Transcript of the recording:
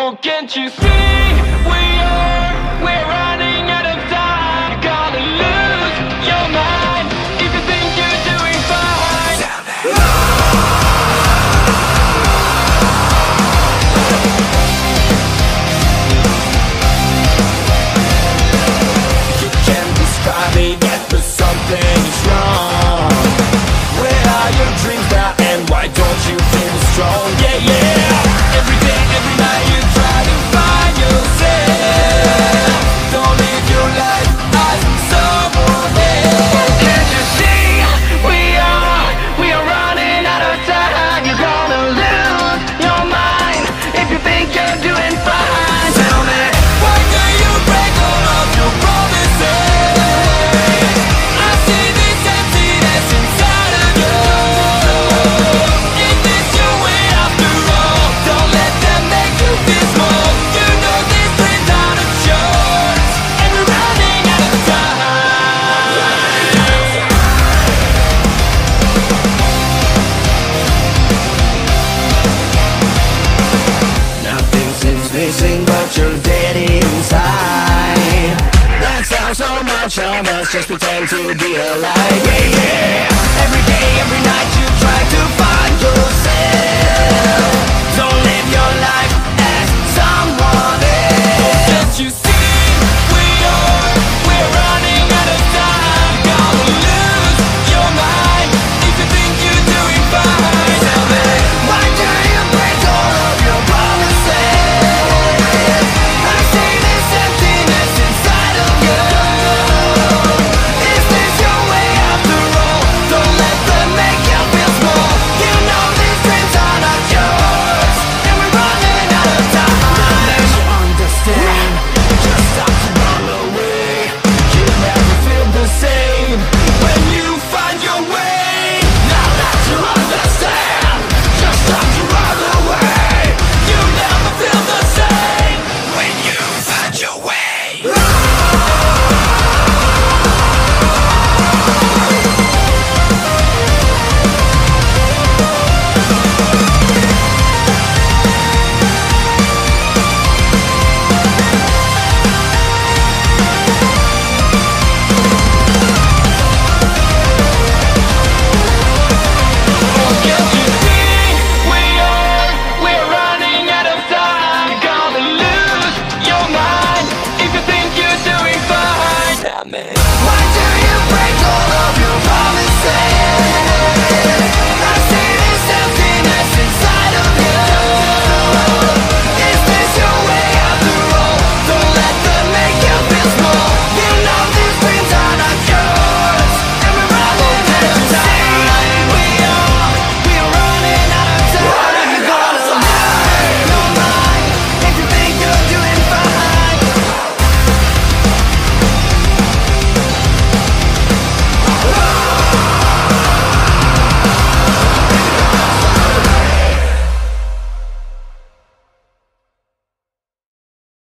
Oh, can't you see? We're running out of time. You're gonna lose your mind if you think you're doing fine. You can't describe it yet, but something is wrong. Where are your dreams now, and why don't you feel strong? Yeah, yeah. Every day, every night you try to find yourself. Don't live your life as someone else. Can't you see? We are running out of time. You're gonna lose your mind if you think you're doing fine. Tell me, why do you break all of your promises? I see this emptiness inside of you. Is this your way after all? Don't let them make you feel small. You know this dream's out of yours, and we're running out of time. Nothing seems missing, but you're dead inside. That sounds so much of us, just pretend to be alive. Yeah, yeah. Every day, every night you try to find yourself. Don't let